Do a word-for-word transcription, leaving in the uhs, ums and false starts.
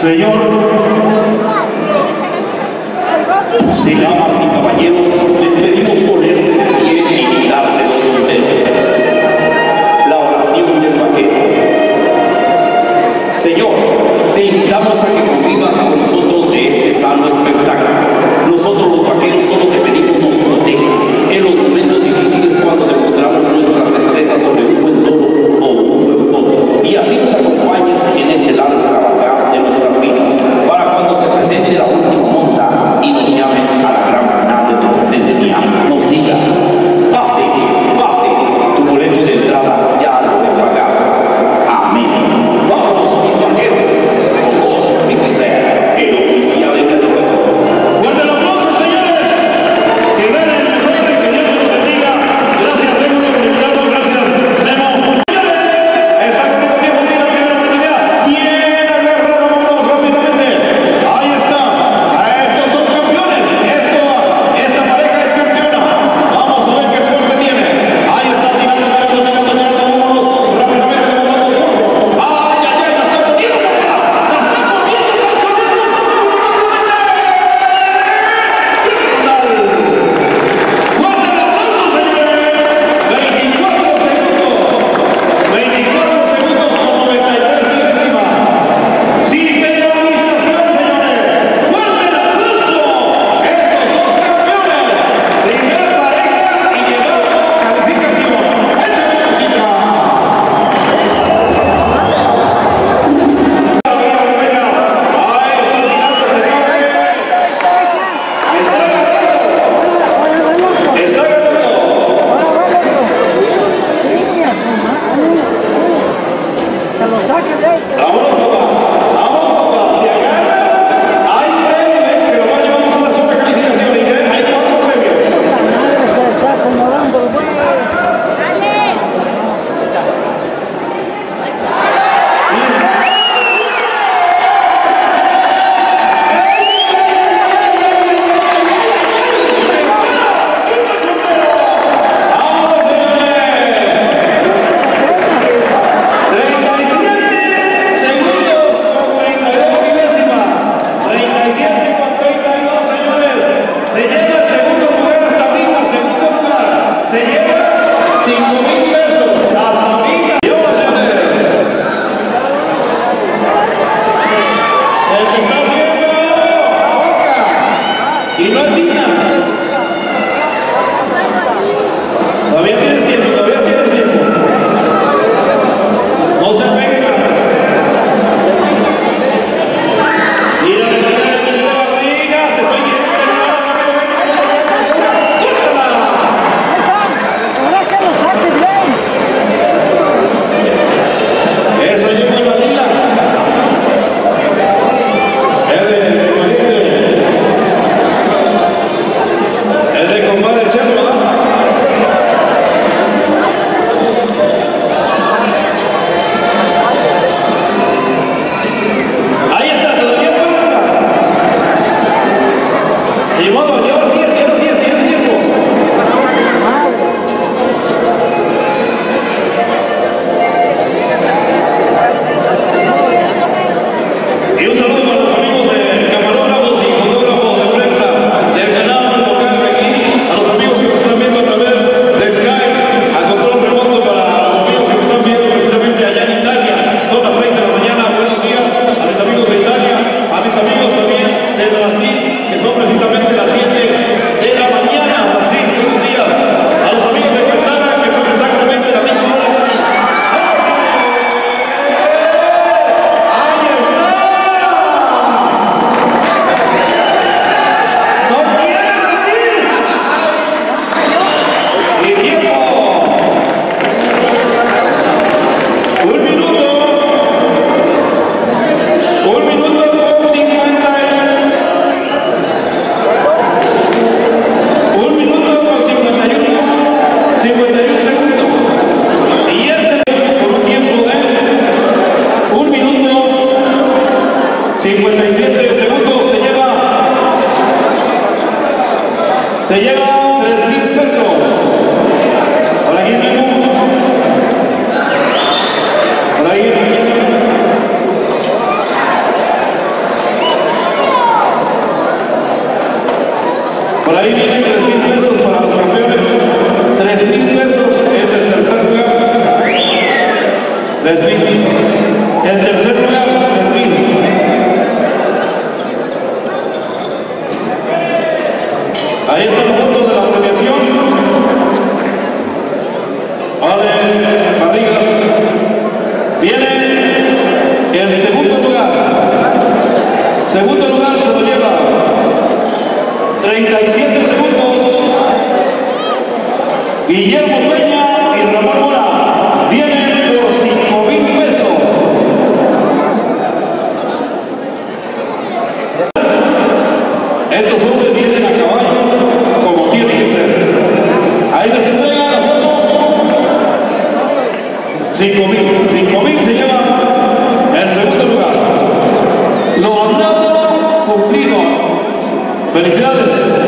Señor, sí, damas y caballeros, les pedimos ponerse de pie y quitarse los sombreros. La oración del vaquero. Señor, te invitamos a que convivas con nosotros de este sano espectáculo. Nosotros los vaqueros solo te pedimos nos protejas en los momentos difíciles cuando demostramos nuestras destrezas sobre un buen toro o un buen potro. Y así nos acompañes en este largo cabalgar de nuestras vidas, para cuando se presente la última monta y nos llames a la gran final de tu presencia, nos digas: pase, pase, tu boleto de entrada ya lo he pagado. Amén. Vamos, mis vaqueros, con vos, Mixer, el oficial de Guerrero. ¡Fuerte el aplauso, señores! ¡Que ganen el mejor, que Dios los bendiga! Gracias, Remo, por invitarnos. Gracias, Remo. Está con el tiempo de la primera oportunidad. Viene Guerrero, vámonos rápidamente. Ahí está. Estos son campeones. Esto, esta pareja es campeona. Vamos a ver qué suerte tiene. Ahí está, tirando, tirando, tirando, tirando. Vámonos rápidamente levantando el cuerpo. ¡Ay, ay, ay! ¡La está poniendo, papá! ¡La está poniendo, Pancho! ¡Fuerte el aplauso, señores! veinticuatro segundos. veinticuatro segundos con noventa y tres milésimas. Sin penalización, señores. ¡Fuerte el aplauso! Estos son campeones. Primera pareja y llevando calificación. ¡Échale música! Ahí está tirando, señores. Está ganando. Está ganando. Vámonos, papá. Vámonos, papá. Si agarras, hay premio, ¿eh? Pero más llevamos una sola calificación. ¿Y qué? Hay cuatro premios. ¡Vámonos, señores! treinta y siete segundos con treinta y dos milésimas. treinta y siete con treinta y dos, señores. Se lleva el segundo lugar hasta arriba. Segundo lugar. Se lleva cinco mil pesos. Hasta arriba. Dios, señores. El que está haciendo Boca. Y no es Ina. Todavía tienes tiempo, todavía tienes tiempo. No se peguen. Mira, te estoy metiendo la barriga, te estoy queriendo terminar la Esa lleva la lila. Es de pariente. Es de compadre Cheso, ¿verdad? Ahí está, todavía puede estar. Y modo, llevas diez, llevas diez, tienes tiempo. Y un saludo para los amigos de camarógrafos y fotógrafos de prensa del canal local de aquí, a los amigos que nos están viendo a través de Skype, a control remoto para los amigos que nos están viendo precisamente allá en Italia. Son las seis de la mañana. Buenos días a mis amigos de Italia, a mis amigos también de Brasil, que son precisamente las siete de la mañana. Brasil, buenos días. A los amigos de Quetzala, que son exactamente la misma hora. ¡Ahí está! ¡No quiere rendir! ¡Y tiempo! Un minuto. Un minuto con cincuenta. Un minuto con cincuenta y uno. cincuenta y uno segundos. Y este por un tiempo de un minuto cincuenta y siete segundos se lleva. Se lleva tres mil pesos. Hola, ¿quién mismo? Hola, ¿quién? Por ahí vienen tres mil pesos para los campeones. tres mil pesos es el tercer lugar. tres mil. El tercer lugar, tres mil. Ahí están los fondos de la premiación. Vale, Barrigas. Viene el segundo lugar. Segundo lugar se lo lleva treinta y siete segundos. Guillermo Peña y Ramón Mora vienen por cinco mil pesos. Estos hombres vienen a caballo como tiene que ser. Ahí les entrega la foto. cinco mil. cinco mil se lleva el segundo lugar. Lo hablado, cumplido. Felicidades.